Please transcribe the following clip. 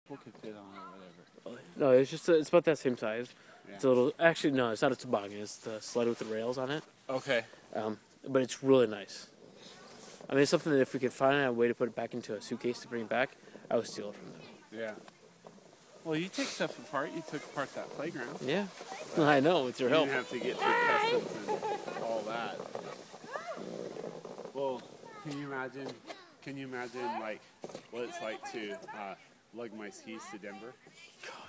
People could fit on it or whatever. No, it's just it's about that same size. Yeah. It's a little. Actually, no, it's not a toboggan. It's the sled with the rails on it. Okay. But it's really nice. I mean, it's something that if we could find a way to put it back into a suitcase to bring it back, I would steal it from them. Yeah. Well, you take stuff apart. You took apart that playground. Yeah. I know, with your help. You didn't have to get through customs and all that. Well, can you imagine like what it's like to lug my skis to Denver? God.